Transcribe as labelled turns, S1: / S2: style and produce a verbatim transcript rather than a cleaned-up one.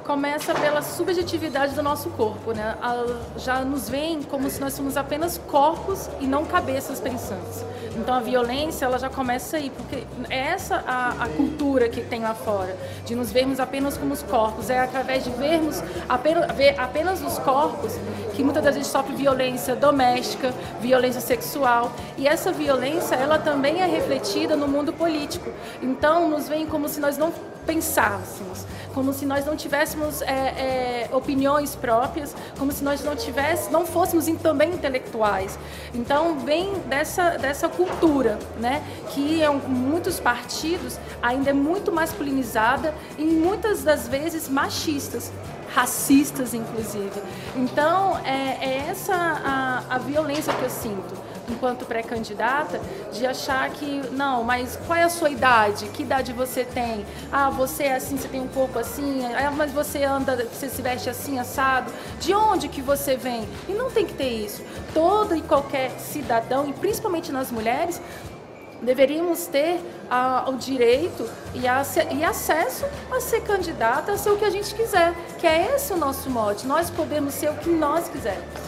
S1: Começa pela subjetividade do nosso corpo, né? Já nos veem como se nós fôssemos apenas corpos e não cabeças pensantes. Então a violência, ela já começa aí, porque é essa a, a cultura que tem lá fora, de nos vermos apenas como os corpos. É através de vermos apenas, ver apenas os corpos que muitas das vezes sofre violência doméstica, violência sexual. E essa violência, ela também é refletida no mundo político. Então nos veem como se nós não pensássemos, como se nós não tivéssemos é, é, opiniões próprias, como se nós não tivéssemos, não fôssemos também intelectuais. Então vem dessa, dessa cultura, né, que em muitos partidos ainda é muito masculinizada e muitas das vezes machistas, racistas inclusive. Então é, é essa a, a violência que eu sinto enquanto pré-candidata, de achar que, não, mas qual é a sua idade? Que idade você tem? Ah, você é assim, você tem um corpo assim, ah, mas você anda, você se veste assim, assado. De onde que você vem? E não tem que ter isso. Todo e qualquer cidadão, e principalmente nas mulheres, deveríamos ter ah, o direito e, a, e acesso a ser candidata, a ser o que a gente quiser, que é esse o nosso mote. Nós podemos ser o que nós quisermos.